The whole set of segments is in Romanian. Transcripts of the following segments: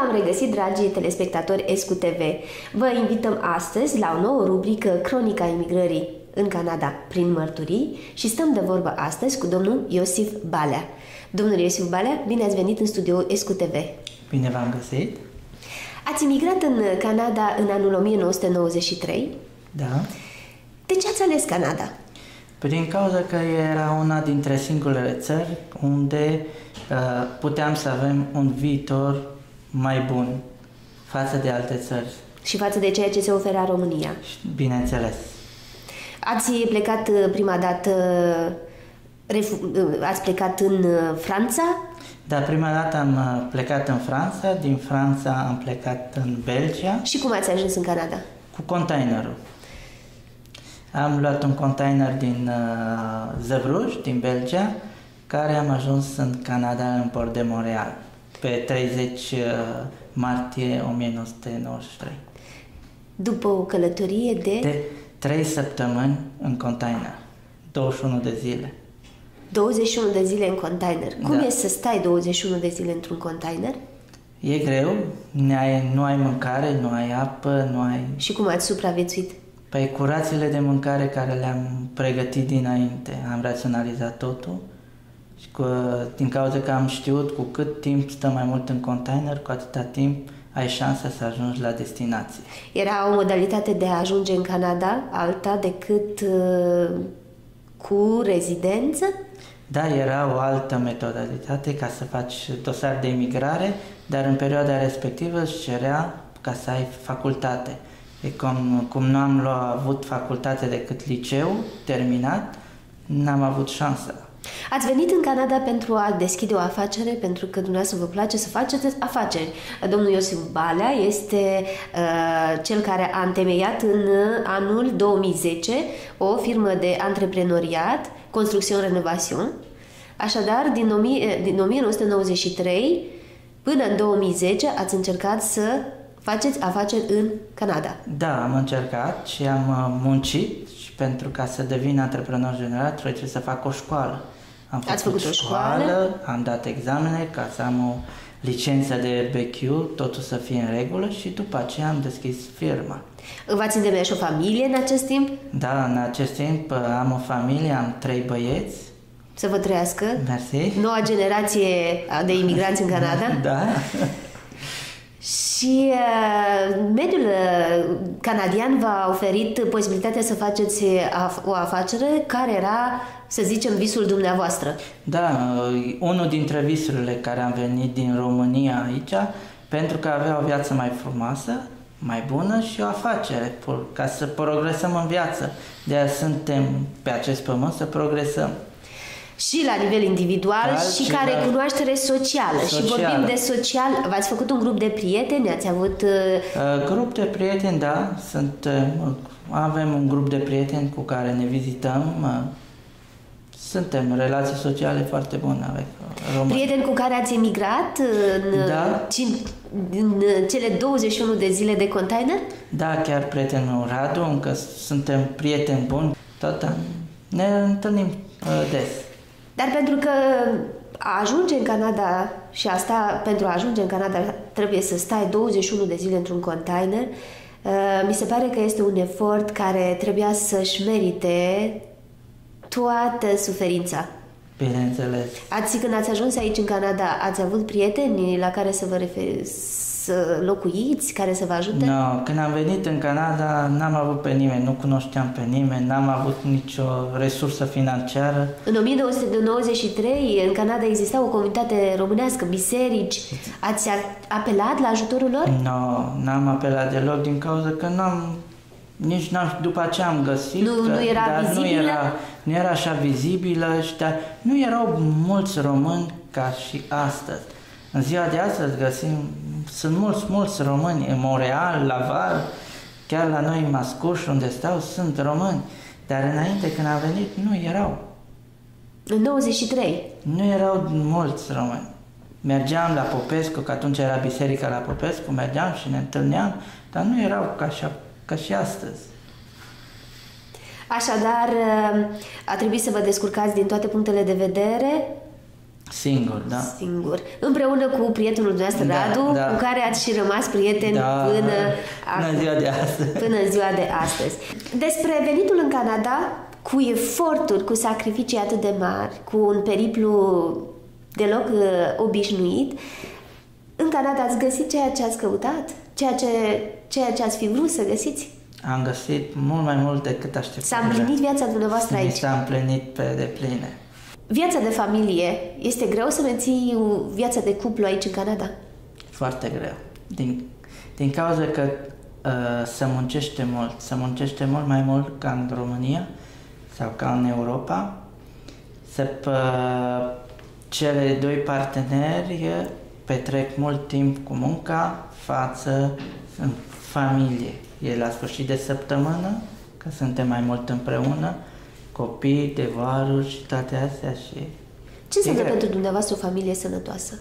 v-am regăsit, dragii telespectatori Escu TV. Vă invităm astăzi la o nouă rubrică, Cronica Emigrării în Canada prin mărturii, și stăm de vorbă astăzi cu domnul Iosif Balea. Domnul Iosif Balea, bine ați venit în studioul Escu TV. Bine v-am găsit. Ați emigrat în Canada în anul 1993. Da. De ce ați ales Canada? Din cauza că era una dintre singurele țări unde puteam să avem un viitor mai bun față de alte țări. Și față de ceea ce se oferea România. Bineînțeles. Ați plecat prima dată, ați plecat în Franța? Da, prima dată am plecat în Franța, din Franța am plecat în Belgia. Și cum ați ajuns în Canada? Cu containerul. Am luat un container din Zăvruș, din Belgia, care am ajuns în Canada, în port de Montreal, pe 30 martie 1993. După o călătorie de 3 săptămâni în container, 21 de zile. 21 de zile în container. Cum e să stai 21 de zile într-un container? E greu, nu ai mâncare, nu ai apă, nu ai... Și cum ați supraviețuit? Păi cu rațiile de mâncare care le-am pregătit dinainte, am raționalizat totul și din cauza că am știut cu cât timp stă mai mult în container, cu atâta timp ai șansa să ajungi la destinație. Era o modalitate de a ajunge în Canada, alta decât cu rezidență? Da, era o altă metodalitate ca să faci dosar de imigrare, dar în perioada respectivă îți cerea ca să ai facultate. Cum nu am avut facultate decât liceu terminat, n-am avut șansă. Ați venit în Canada pentru a deschide o afacere, pentru că dumneavoastră vă place să faceți afaceri. Domnul Iosif Balea este cel care a întemeiat în anul 2010 o firmă de antreprenoriat, Construction Renovation. Așadar, din 1993 până în 2010 ați încercat să faceți afaceri în Canada. Da, am încercat și am muncit și pentru ca să devin antreprenor general trebuie să fac o școală. Ați făcut o școală? Am dat examene ca să am o licență de BQ, totul să fie în regulă și după aceea am deschis firma. V-ați întemeiat și o familie în acest timp? Da, în acest timp am o familie, am 3 băieți. Să vă trăiască. Mersi. Noua generație de imigranți în Canada. Da. Și mediul canadian v-a oferit posibilitatea să faceți o afacere care era, să zicem, visul dumneavoastră. Da, unul dintre visurile care am venit din România aici, pentru că avea o viață mai frumoasă, mai bună și o afacere, ca să progresăm în viață. De-aia suntem pe acest pământ să progresăm. Și la nivel individual și ca recunoaștere socială. Și vorbim de social. V-ați făcut un grup de prieteni? Ați avut... Grup de prieteni, da. Avem un grup de prieteni cu care ne vizităm. Suntem relații sociale foarte bune avec români. Prieteni cu care ați emigrat în cele 21 de zile de container? Da, chiar prietenul Radu, încă suntem prieteni buni. Ne întâlnim des. Dar pentru că a ajunge în Canada, și asta pentru a ajunge în Canada trebuie să stai 21 de zile într-un container, mi se pare că este un efort care trebuia să-și merite toată suferința. Bineînțeles. Când ați ajuns aici în Canada, ați avut prieteni la care să vă să locuiți, care să vă ajute? Nu, când am venit în Canada n-am avut pe nimeni, nu cunoșteam pe nimeni, n-am avut nicio resursă financiară. În 1993 în Canada exista o comunitate românească, biserici. Ați apelat la ajutorul lor? Nu, n-am apelat deloc din cauza că după aceea am găsit nu era vizibilă? Nu era așa vizibilă, dar nu erau mulți români ca și astăzi. În ziua de astăzi sunt mulți români, în Montreal, Laval, chiar la noi în Mascuș, unde stau, sunt români. Dar înainte, când am venit, nu erau. În 93? Nu erau mulți români. Mergeam la Popescu, că atunci era biserica la Popescu, mergeam și ne întâlneam, dar nu erau ca și astăzi. Așadar, a trebuit să vă descurcați din toate punctele de vedere Singur, da. Singur. Împreună cu prietenul dumneavoastră, Radu, cu care ați și rămas prieteni până ziua de astăzi. Până în ziua de astăzi. Despre venitul în Canada, cu eforturi, cu sacrificii atât de mari, cu un periplu deloc obișnuit, în Canada ați găsit ceea ce ați căutat? Ceea ce ați fi vrut să găsiți? Am găsit mult mai mult decât așteptam. S-a împlinit viața dumneavoastră aici? S-a împlinit pe depline. Viața de familie, este greu să menții viața de cuplu aici în Canada? Foarte greu. Din cauza că se muncește mult. Se muncește mult mai mult ca în România sau ca în Europa. Cele doi parteneri petrec mult timp cu munca față în familie. E la sfârșit de săptămână, că suntem mai mult împreună, copii, devoaruri și toate astea și... Ce înseamnă pentru dumneavoastră o familie sănătoasă?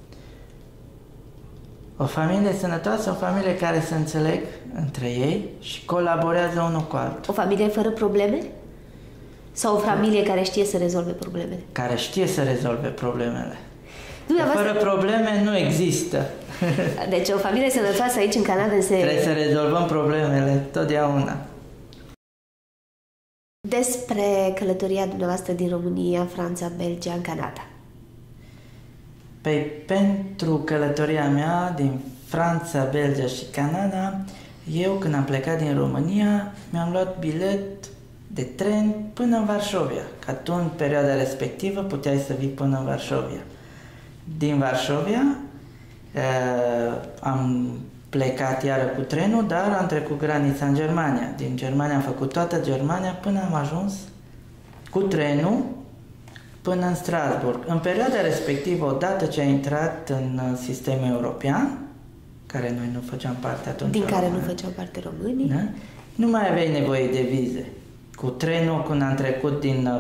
O familie sănătoasă, o familie care se înțeleg între ei și colaborează unul cu altul. O familie fără probleme? Sau o familie care știe să rezolve problemele? Care știe să rezolve problemele. Fără probleme nu există. Deci o familie sănătoasă aici în Canada trebuie să rezolvăm problemele totdeauna. Despre călătoria dumneavoastră din România, Franța, Belgia, în Canada. Păi, pentru călătoria mea din Franța, Belgia și Canada, eu când am plecat din România, mi-am luat bilet de tren până în Varșovia. Că atunci, în perioada respectivă, puteai să vii până în Varșovia. Din Varșovia am plecat iară cu trenul, dar am trecut granița în Germania. Din Germania am făcut toată Germania până am ajuns cu trenul până în Strasbourg. În perioada respectivă, odată ce a intrat în sistemul european, care noi nu făceam parte atunci. Din care nu făceau parte românii. Da? Nu mai aveai nevoie de vize. Cu trenul, când am trecut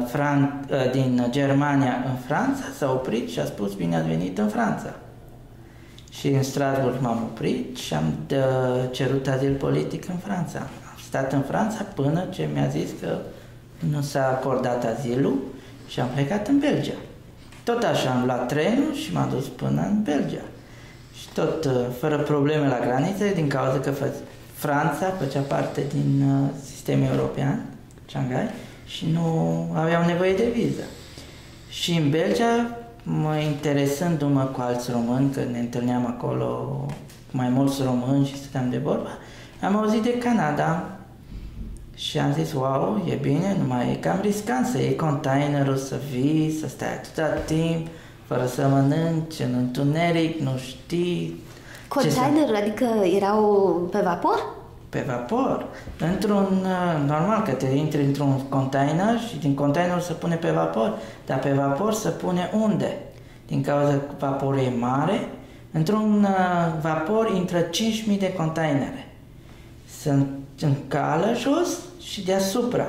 din Germania în Franța, s-a oprit și a spus, bine ați venit în Franța. Și în Strasbourg m-am oprit și am cerut azil politic în Franța. Am stat în Franța până ce mi-a zis că nu s-a acordat azilul și am plecat în Belgia. Tot așa am luat trenul și m-am dus până în Belgia. Și tot fără probleme la granițe, din cauza că Franța făcea parte din sistemul european, Shanghai, și nu aveau nevoie de viză. Și în Belgia, interesându-mă cu alți români, că ne întâlneam acolo cu mai mulți români și stăteam de vorbă, am auzit de Canada și am zis, wow, e bine, numai e cam riscant să iei containerul, să vii, să stai atâta timp, fără să mănânci, în întuneric, nu știi... Containerul, adică erau pe vapor? Pe vapor. Normal că te intri într-un container și din container se pune pe vapor, dar pe vapor se pune unde? Din cauza că vaporul e mare, într-un vapor intră 5.000 de containere. Sunt în cală jos și deasupra.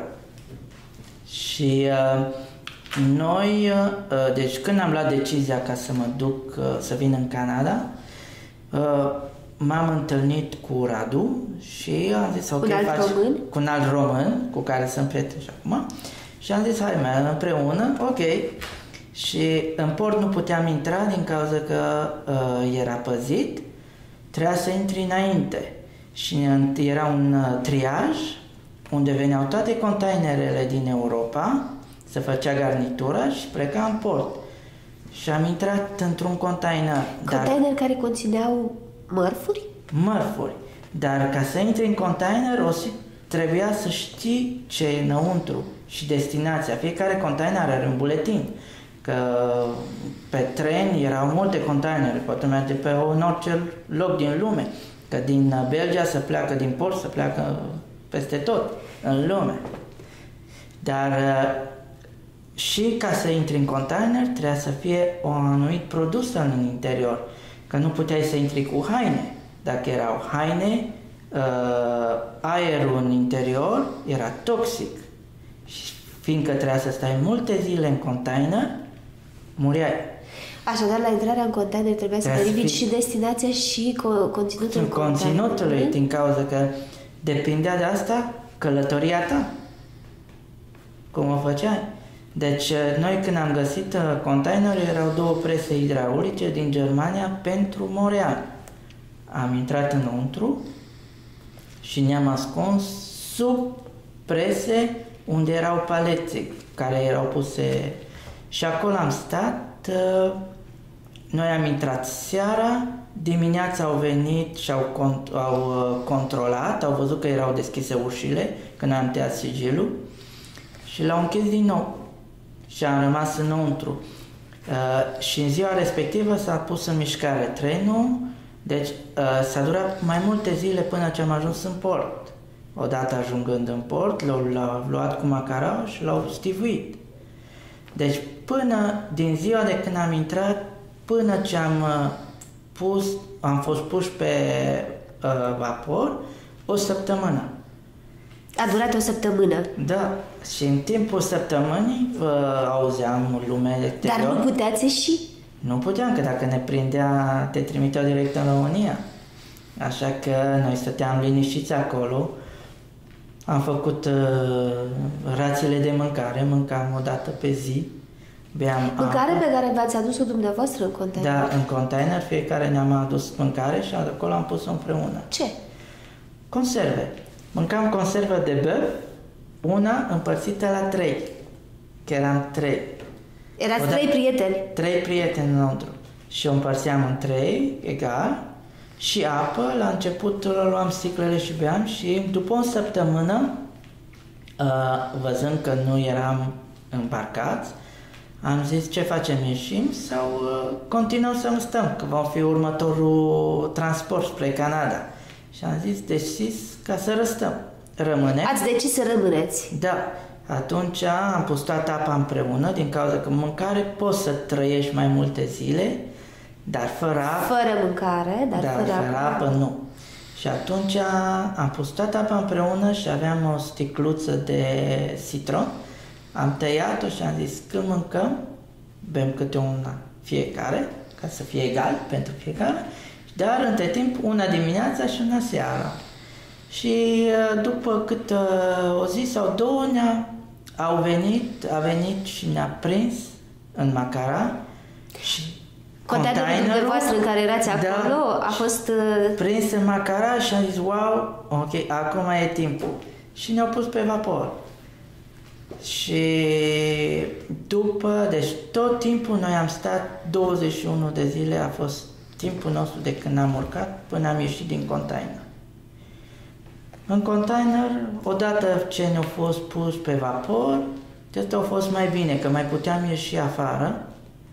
Și noi, deci când am luat decizia ca să mă duc, să vin în Canada, m-am întâlnit cu Radu și am zis, ok, cu un alt român cu care sunt prieten și acum, și am zis, hai, mergem împreună, ok. Și în port nu puteam intra din cauza că era păzit, trebuia să intri înainte. Și era un triaj unde veneau toate containerele din Europa, se făcea garnitura și pleca în port. Și am intrat într-un container. Container care conțineau mărfuri? Mărfuri. Dar ca să intri în container, trebuia să știi ce e înăuntru și destinația. Fiecare container are un buletin. Că pe tren erau multe containere, poate merge pe orice loc din lume. Că din Belgia se pleacă, din port se pleacă peste tot în lume. Dar și ca să intri în container trebuia să fie un anumit produs în interior. Că nu puteai să intri cu haine. Dacă erau haine, aerul în interior era toxic. Și fiindcă trebuia să stai multe zile în container, muriai. Așadar, la intrarea în container trebuia să verifici și destinația și conținutul conținutului, din cauza că depindea de asta călătoria ta. Cum o făceai? Deci, noi când am găsit containerul, erau 2 prese hidraulice din Germania pentru Montreal. Am intrat înăuntru și ne-am ascuns sub prese unde erau palete care erau puse și acolo am stat. Noi am intrat seara, dimineața au venit și au controlat, au văzut că erau deschise ușile când am tăiat sigilul și l-au închis din nou și am rămas înăuntru. Și în ziua respectivă s-a pus în mișcare trenul, deci s-a durat mai multe zile până ce am ajuns în port. Odată ajungând în port, l-au luat cu macarau și l-au stivuit. Deci până din ziua de când am intrat, până ce am fost puși pe vapor, o săptămână. A durat o săptămână. Da, și în timpul săptămânii auzeam lumea exterior. Dar nu puteați ieși? Nu puteam, că dacă ne prindea, te trimiteau direct în România. Așa că noi stăteam liniștiți acolo. Am făcut rațiile de mâncare, mâncam o dată pe zi. Mâncare pe care v-ați adus-o dumneavoastră în container? Da, în container, fiecare ne-am adus mâncare și acolo am pus-o împreună. Ce? Conserve. Mâncam conservă de băf, una împărțită la 3, că eram 3. Erați 3 prieteni? 3 prieteni înăuntru. Și o împărțeam în 3, egal, și apă. La început luam sticlele și beam și după o săptămână, văzând că nu eram îmbarcați, am zis ce facem, ieșim sau continuăm să stăm, că va fi următorul transport spre Canada. Și am zis, decis ca să răstăm. Rămânem. Ați decis să rămâneți? Da. Atunci am pus toată apa împreună, din cauza că mâncare poți să trăiești mai multe zile, dar fără apă... Fără mâncare, dar fără apă nu. Și atunci am pus toată apa împreună și aveam o sticluță de citron. Am tăiat-o și am zis, când mâncăm, bem câte una fiecare, ca să fie egal pentru fiecare, dar între timp una dimineața și una seara. Și după cât o zi sau 2 a venit și ne-a prins în Macara și containerul dumneavoastră în care erați acolo a fost... prins în Macara și am zis, wow, ok, acum e timpul. Și ne-au pus pe vapor. Și deci tot timpul noi am stat 21 de zile, a fost timpul nostru de când am urcat până am ieșit din container. În container, odată ce ne-au fost pus pe vapor, asta a fost mai bine, că mai puteam ieși afară.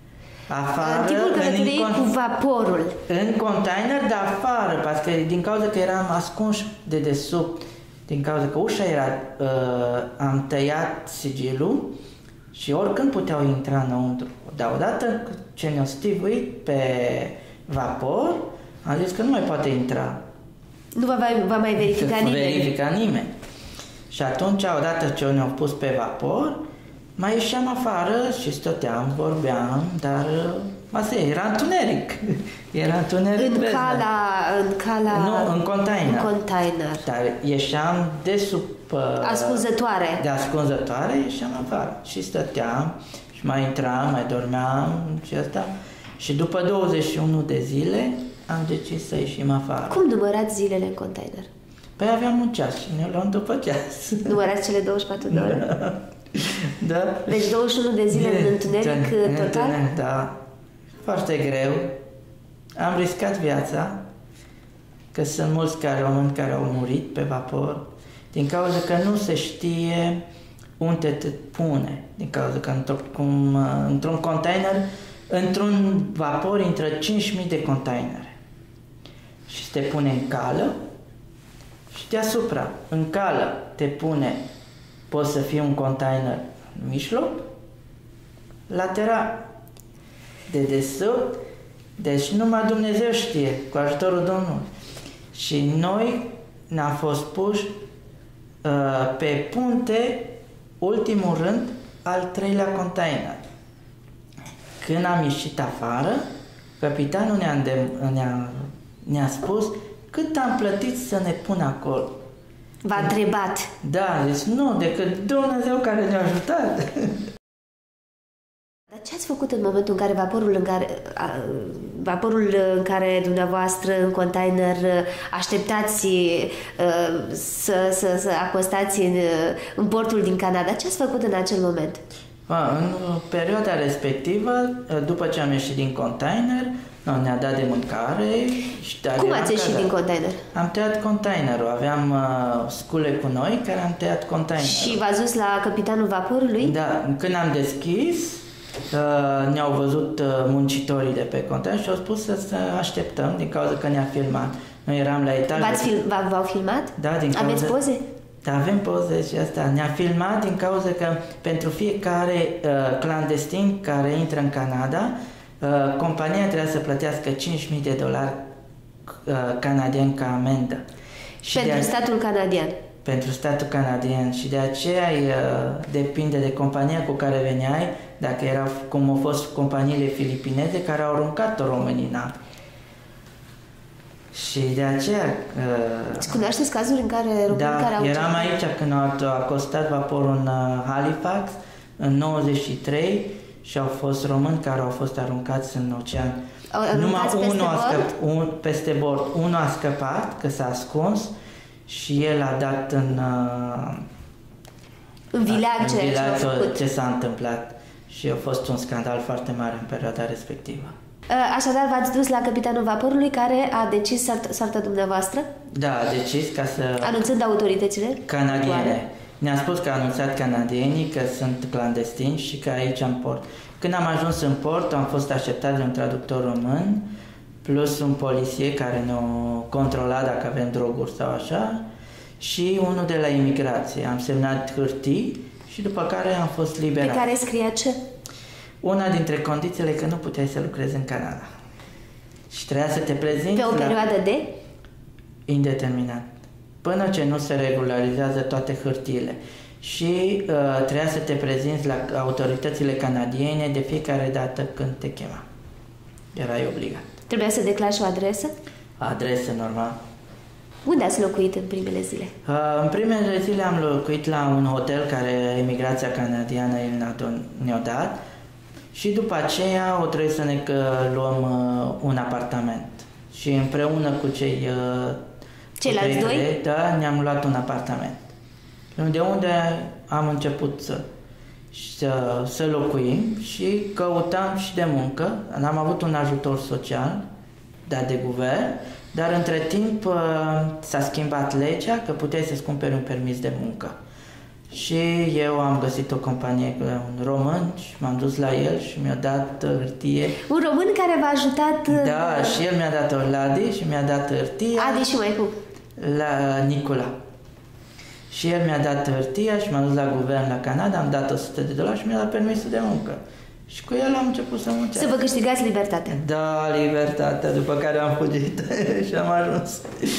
În timpul călătoriei cu vaporul. În container, dar afară, pentru că din cauza că eram ascunși de desubt, din cauza că ușa era, am tăiat sigilul și oricând puteau intra înăuntru. Dar odată ce ne-au stivuit pe vapor, am zis că nu mai poate intra. Nu va mai verifica nimeni. Și atunci, odată ce ne-au pus pe vapor, mai ieșeam afară și stăteam, vorbeam, dar asta era întuneric. Era întuneric. În cala... Nu, în container. În container. Dar ieșeam de sub... ascunzătoare. De ascunzătoare, ieșeam afară. Și stăteam și mai intram, mai dormeam și asta. Și după 21 de zile am decis să ieșim afară. Cum numărați zilele în container? Păi aveam un ceas și ne luam după ceas. Numărați cele 24 de ore? Da. Deci 21 de zile în întuneric total? Da. Foarte greu. Am riscat viața, că sunt mulți români care au murit pe vapor, din cauza că nu se știe unde te pune. Din cauza că într-un container, într-un vapor intră 5.000 de containere. Și te pune în cală și deasupra, în cală, te pune, poți să fie un container în mijloc, lateral, de desubt, deci numai Dumnezeu știe, cu ajutorul Domnului. Și noi ne-am fost puși pe punte, ultimul rând, al 3-lea container. Când am ieșit afară, capitanul ne-a spus cât am plătit să ne pună acolo. V-a întrebat? Da, deci nu, decât Dumnezeu care ne-a ajutat. ați făcut în momentul în care vaporul în care dumneavoastră în container așteptați să acostați în portul din Canada? Ce ați făcut în acel moment? În perioada respectivă, după ce am ieșit din container, ne-a dat de mâncare. Cum ați ieșit din container? Am tăiat containerul. Aveam scule cu noi care am tăiat containerul. Și v-ați dus la capitanul vaporului? Da. Când am deschis, ne-au văzut muncitorii de pe container și au spus să așteptăm din cauza că ne-a filmat. Noi eram la etaj. V-au filmat? Da, Aveți poze? Da, avem poze și asta. Ne-a filmat din cauza că pentru fiecare clandestin care intră în Canada, compania trebuie să plătească $5,000 canadieni ca amendă. Și pentru statul canadian. Pentru statul canadian și de aceea depinde de compania cu care veneai, dacă erau cum au fost companiile filipineze care au aruncat românii în apă. Și de aceea... Cunoașteți cazuri în care românii care au... eram aici când a acostat vaporul în Halifax în 93 și au fost români care au fost aruncați în ocean. Numai unul a scăpat peste bord. Unul a scăpat, că s-a ascuns și el a dat în vileag ce s-a întâmplat. Și a fost un scandal foarte mare în perioada respectivă. Așadar, v-ați dus la capitanul vaporului care a decis soarta dumneavoastră? Da, a decis ca să... Anunțând autoritățile canadiene. Ne-a spus că a anunțat canadienii că sunt clandestini și că aici în port. Când am ajuns în port, am fost așteptat de un traductor român, plus un poliție care ne-a controlat dacă avem droguri sau așa, și unul de la imigrație. Am semnat hârtii și după care am fost liberat. Pe care scria ce? Una dintre condițiile că nu puteai să lucrezi în Canada. Și trebuia să te prezinți pe o perioadă de? Indeterminat. Până ce nu se regularizează toate hârtiile. Și trebuia să te prezinți la autoritățile canadiene de fiecare dată când te chema. Erai obligat. Trebuia să declari și o adresă? Adresă, normal. Unde ați locuit în primele zile? În primele zile am locuit la un hotel care emigrația canadiană ne-a dat și după aceea o trebuie să ne luăm un apartament. Și împreună cu ceilalți doi? Da, ne-am luat un apartament. De unde am început să locuim și căutam și de muncă. Am avut un ajutor social dat de guvern, dar între timp s-a schimbat legea că puteai să-ți cumperi un permis de muncă. Și eu am găsit o companie cu un român și m-am dus la el și mi-a dat hârtie. Un român care v-a ajutat? Da, și el mi-a dat Ladi și mi-a dat hârtie. Adi și mai cum? La Nicola. Și el mi-a dat hârtia și m-am dus la guvern la Canada, am dat $100 și mi-a dat permisul de muncă. Și cu el am început să muncească. Să vă câștigați libertatea. Da, libertatea, după care am fugit și am ajuns.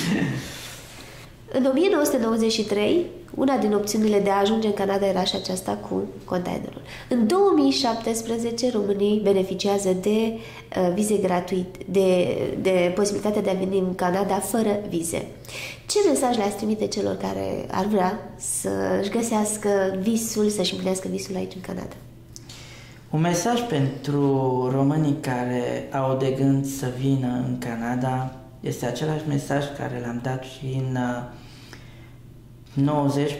În 1993, una din opțiunile de a ajunge în Canada era și aceasta cu containerul. În 2017, românii beneficiază de vize gratuite, de posibilitatea de a veni în Canada fără vize. Ce mesaj le-ați trimite celor care ar vrea să-și găsească visul, să-și împlinească visul aici în Canada? Un mesaj pentru românii care au de gând să vină în Canada este același mesaj care l-am dat și în 90,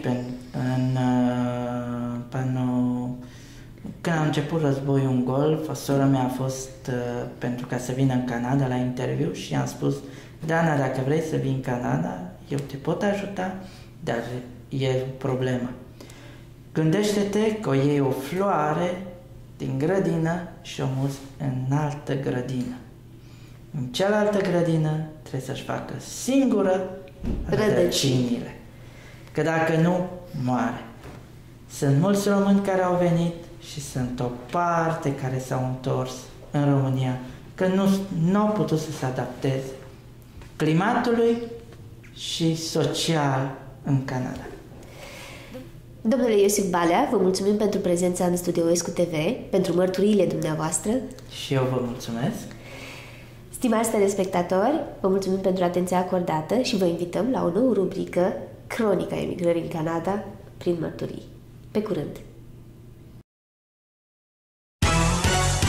când a început războiul în Golf, sora mea a fost pentru ca să vină în Canada la interviu și i-am spus: Dana, dacă vrei să vii în Canada, eu te pot ajuta, dar e o problemă. Gândește-te că o iei o floare din grădină și o muți în altă grădină. În cealaltă grădină trebuie să-și facă singură rădăcinile. Că dacă nu, moare. Sunt mulți români care au venit și sunt o parte care s-au întors în România, că nu au putut să se adapteze climatului și social în Canada. Domnule Iosif Balea, vă mulțumim pentru prezența în Studio Escu TV, pentru mărturiile dumneavoastră. Și eu vă mulțumesc. Stimați telespectatori, vă mulțumim pentru atenția acordată și vă invităm la o nouă rubrică, Cronica emigrării în Canada prin mărturii. Pe curând!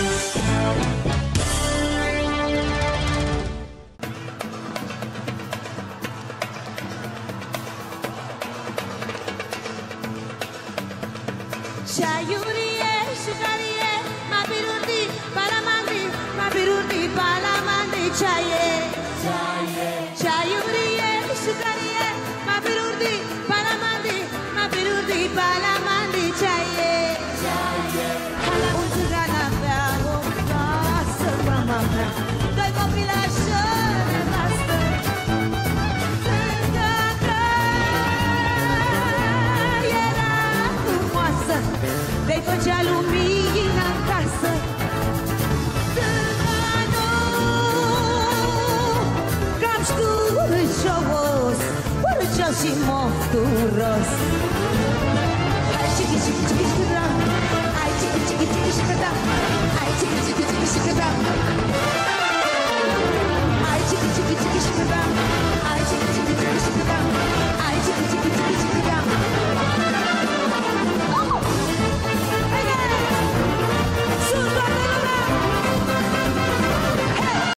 Ceaiurie și carie, ma pirurdi, palamandi, ma pirurdi, palamandi, ceaie. Ceaiurie și carie, ma pirurdi, palamandi, ma pirurdi, palamandi, ceaie. Un țigan avea o casă, mama mea, doi copilași nevastă. Vei făcea lumina în casă. Tânganul cam șcurăcios, urăcios și mofturos. Hai chichi, chichi, chichi, chichi, hai chichi, chichi, chichi, chichi, hai chichi, chichi, chichi, chichi.